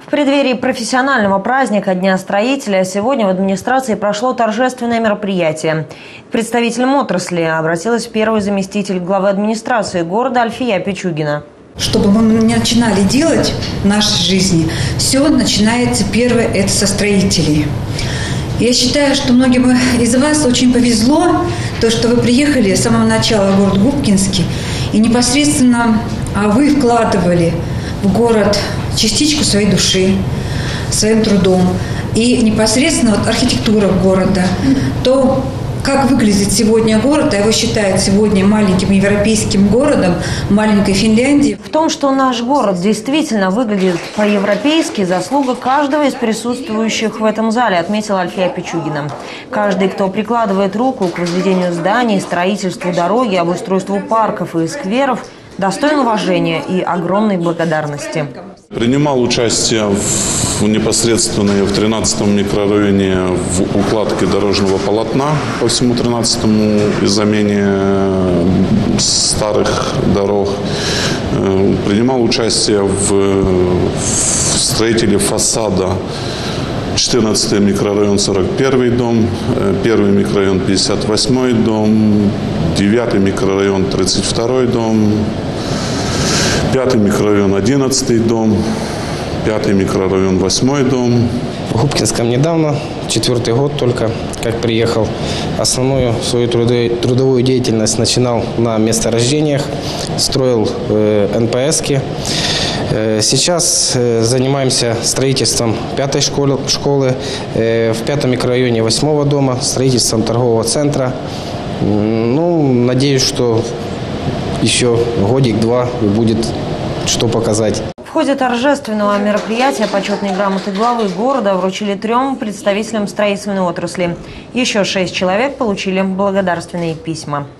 В преддверии профессионального праздника Дня строителя сегодня в администрации прошло торжественное мероприятие. К представителям отрасли обратилась первый заместитель главы администрации города Альфия Пичугина. Чтобы мы начинали делать в нашей жизни, все начинается первое – это со строителей. Я считаю, что многим из вас очень повезло, то, что вы приехали с самого начала в город Губкинский, и непосредственно вы вкладывали в город частичку своей души, своим трудом. И непосредственно архитектура города, то, как выглядит сегодня город, а его считают сегодня маленьким европейским городом, маленькой Финляндии. В том, что наш город действительно выглядит по-европейски, заслуга каждого из присутствующих в этом зале, отметила Альфия Пичугина. Каждый, кто прикладывает руку к возведению зданий, строительству дороги, обустройству парков и скверов, достоин уважения и огромной благодарности. Принимал участие непосредственно в 13-м микрорайоне в укладке дорожного полотна по всему 13-му и замене старых дорог. Принимал участие в строителе фасада 14-й микрорайон, 41-й дом, 1-й микрорайон, 58-й дом, 9-й микрорайон, 32-й дом, 5-й микрорайон, 11-й дом, 5-й микрорайон, 8-й дом. В Губкинском недавно, 4-й год только, как приехал. Основную свою трудовую деятельность начинал на месторождениях, строил НПСки. Сейчас занимаемся строительством 5-й школы, в 5-м микрорайоне 8-го дома, строительством торгового центра. Надеюсь, что еще годик-два будет что показать. В ходе торжественного мероприятия почетные грамоты главы города вручили 3 представителям строительной отрасли. Еще 6 человек получили благодарственные письма.